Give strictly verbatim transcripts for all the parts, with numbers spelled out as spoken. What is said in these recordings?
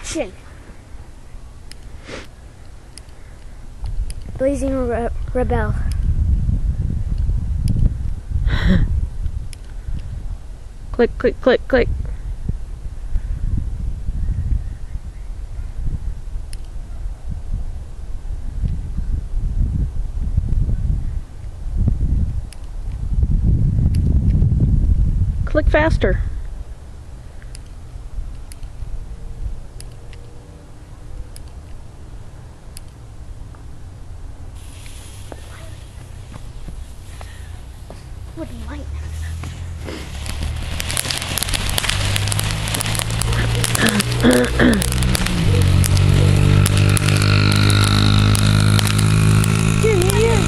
Action! Blazing Re Rebel. Click, click, click, click. Click faster. Would light. Here, here, here.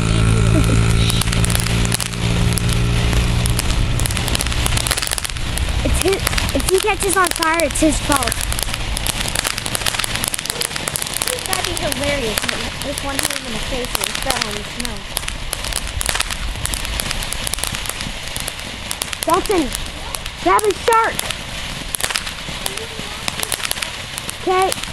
It's his. If he catches on fire, it's his fault. That'd be hilarious. If one hit him in the face and he fell on the snow. Dalton, grab a shark. Okay.